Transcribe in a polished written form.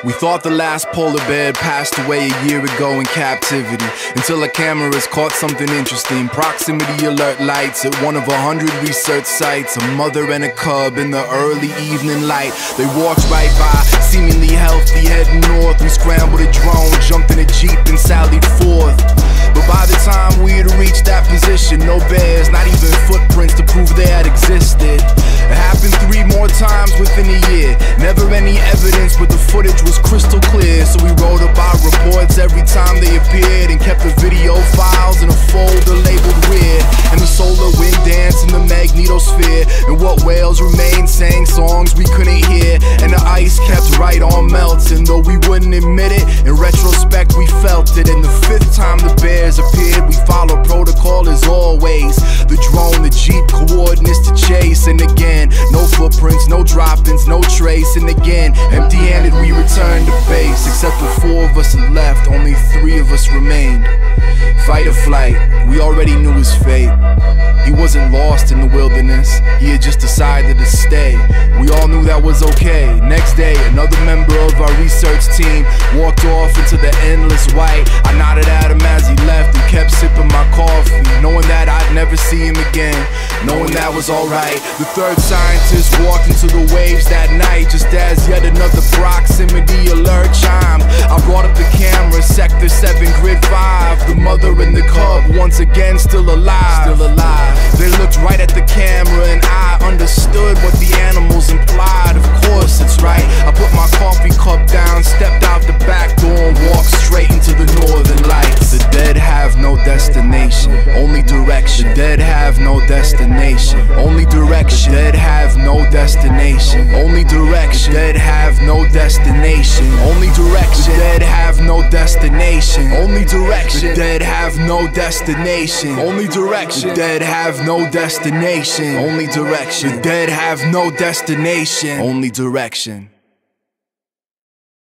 We thought the last polar bear passed away a year ago in captivity, until a camera's caught something interesting. Proximity alert lights at one of 100 research sites. A mother and a cub in the early evening light. They walked right by, seemingly healthy, heading north. We scrambled a drone, jumped in a Jeep and sallied forth. But by the time we had reached that position, no bears, not even footprints to prove they had existed. It happened 3 more times within a year. Never any evidence, but the footage was crystal clear. So we wrote about reports every time they appeared, and kept the video files in a folder labeled weird. And the solar wind dance in the magnetosphere, and what whales remained sang songs we couldn't hear. And the ice kept right on melting, though we wouldn't admit it. In retrospect we felt it. And the 5th time the bears appeared, we followed protocol as always. The drone, the Jeep, coordinates to chase. And again, no footprints, no drop-ins, no trace. And again, empty-handed we returned to base. Except the 4 of us had left, only 3 of us remained. Fight or flight, we already knew his fate. He wasn't lost in the wilderness, he had just decided to stay. We all knew that was okay. Next day, another member of our research team walked off into the endless white. I nodded at him as he left and kept sipping my coffee, knowing that I'd never see him again, knowing that was alright. The 3rd scientist walked into the waves that night, just as yet another proximity alert chimed. I brought up the camera, sector 7, grid 5. The mother and the cub, once again still alive. They looked right at the camera and I understood what the animals implied. Of course it's right. I put my coffee cup down, stepped out the back door and walked straight into the northern lights. The dead have no destination, only direction. The dead have no destination, only direction. The dead have no destination, only direction. The dead have no destination, only direction. The dead have no destination, only direction. The dead have no destination, only direction. The dead have no destination, only direction. The dead have no destination, only direction.